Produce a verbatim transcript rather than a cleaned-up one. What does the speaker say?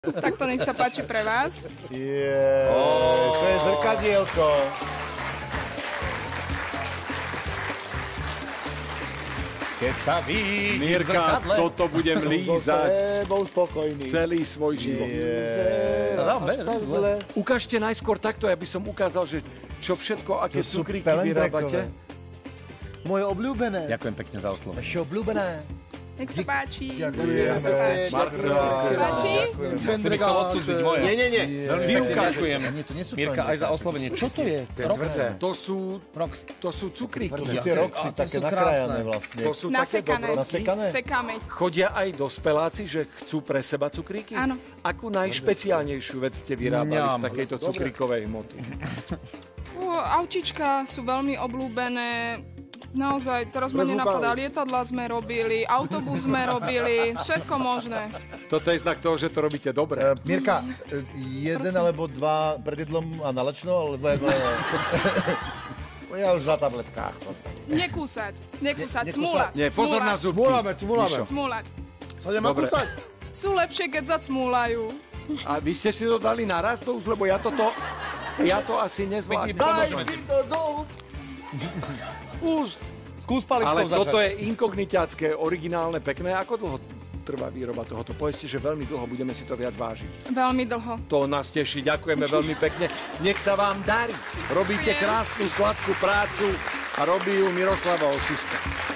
Tak to nech sa páči pre vás. Je, oh. To je zrkadielko. Keď sa vidí Mirka, toto budem lízať Bol spokojný. celý svoj život. Je, Ukážte najskôr takto, aby som ukázal, že čo všetko, aké To sú cukríky pelendrekové. vyrábate. Moje obľúbené. Ďakujem pekne za oslovenie. Vaše obľúbené. Nech sa páči. Ďakujem. Nech sa páči. Marcel. Nech sa páči. Chcem chcel odsúdiť moje. Nie, nie, nie. Vy ďakujem. Nie, to nie sú Mirka, aj za oslovenie. Čo to je? Rox? To sú, Rox. to sú cukríky. To sú tie roxy, A to také sú nakrájané krásne. vlastne. To sú také Nasekané. dobrodky. Nasekané? Sekáme. Chodia aj dospeláci, že chcú pre seba cukríky? Áno. Akú najšpeciálnejšiu vec ste vyrábali z Mňam. takejto cukríkovej hmoty? O, Autíčka sú veľmi obľúbené. Naozaj, teraz ma nenapadá, lietadla sme robili, autobus sme robili, všetko možné. Toto je znak toho, že to robíte dobre. Uh, Mirka, uh, jeden alebo dva pred jedlom a na lečno, alebo jedno... Ja už za tabletkách. Nekúsať, nekúsať, Ne- smúľať. Nie, pozor na zubky. Smuláme, smuláme. Mišo. Smúľať. Sa nemá Dobre. kúsať? Sú lepšie, keď zacmúľajú. A vy ste si to dali naraz to už, lebo ja toto... Ja to asi nezvládnem. Daj si to dolu. Skús. Skús paličkou Ale začať. toto je inkognitácké, originálne, pekné. Ako dlho trvá výroba tohoto? Povedzte, že veľmi dlho, budeme si to viac vážiť. Veľmi dlho. To nás teší, ďakujeme veľmi pekne. Nech sa vám darí. Robíte krásnu, sladkú prácu a robí ju Miroslava Osuska.